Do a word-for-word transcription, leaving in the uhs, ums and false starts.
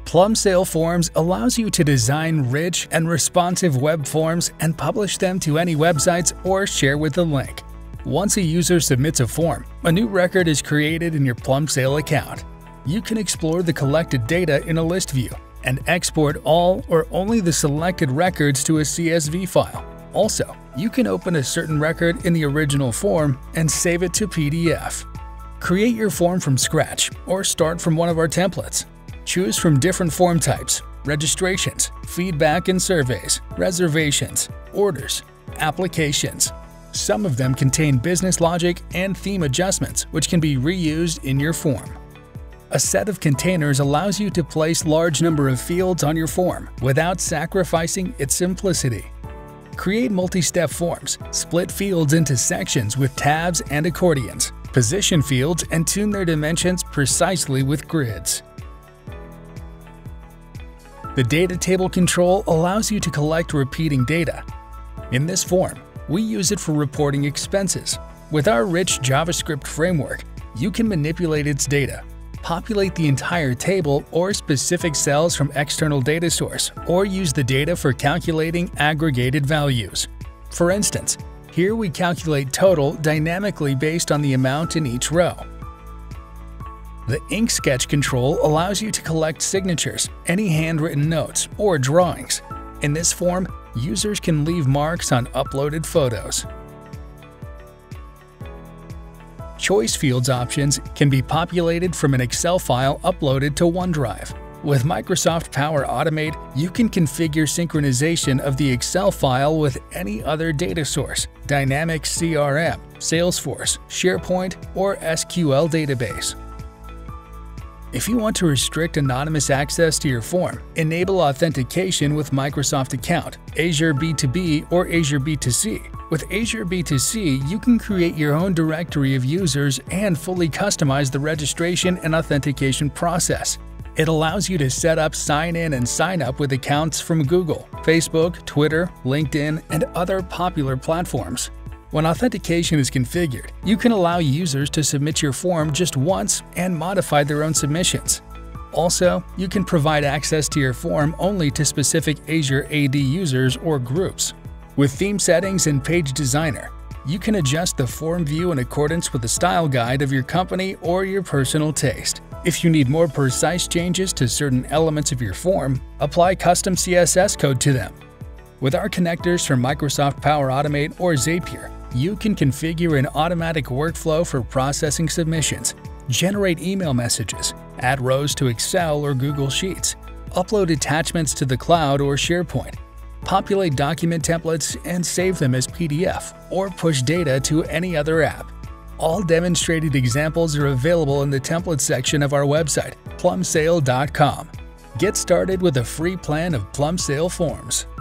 Plumsail Forms allows you to design rich and responsive web forms and publish them to any websites or share with a link. Once a user submits a form, a new record is created in your Plumsail account. You can explore the collected data in a list view and export all or only the selected records to a C S V file. Also, you can open a certain record in the original form and save it to P D F. Create your form from scratch or start from one of our templates. Choose from different form types: registrations, feedback and surveys, reservations, orders, applications. Some of them contain business logic and theme adjustments, which can be reused in your form. A set of containers allows you to place large number of fields on your form without sacrificing its simplicity. Create multi-step forms, split fields into sections with tabs and accordions, position fields and tune their dimensions precisely with grids. The data table control allows you to collect repeating data. In this form, we use it for reporting expenses. With our rich JavaScript framework, you can manipulate its data, populate the entire table or specific cells from external data source, or use the data for calculating aggregated values. For instance, here we calculate total dynamically based on the amount in each row. The ink sketch control allows you to collect signatures, any handwritten notes, or drawings. In this form, users can leave marks on uploaded photos. Choice fields options can be populated from an Excel file uploaded to OneDrive. With Microsoft Power Automate, you can configure synchronization of the Excel file with any other data source: Dynamics C R M, Salesforce, SharePoint, or S Q L database. If you want to restrict anonymous access to your form, enable authentication with Microsoft Account, Azure B two B, or Azure B two C. With Azure B two C, you can create your own directory of users and fully customize the registration and authentication process. It allows you to set up sign-in and sign-up with accounts from Google, Facebook, Twitter, LinkedIn, and other popular platforms. When authentication is configured, you can allow users to submit your form just once and modify their own submissions. Also, you can provide access to your form only to specific Azure A D users or groups. With theme settings and Page Designer, you can adjust the form view in accordance with the style guide of your company or your personal taste. If you need more precise changes to certain elements of your form, apply custom C S S code to them. With our connectors from Microsoft Power Automate or Zapier, you can configure an automatic workflow for processing submissions, generate email messages, add rows to Excel or Google Sheets, upload attachments to the cloud or SharePoint, populate document templates and save them as P D F, or push data to any other app. All demonstrated examples are available in the template section of our website, plumsail dot com. Get started with a free plan of Plumsail Forms.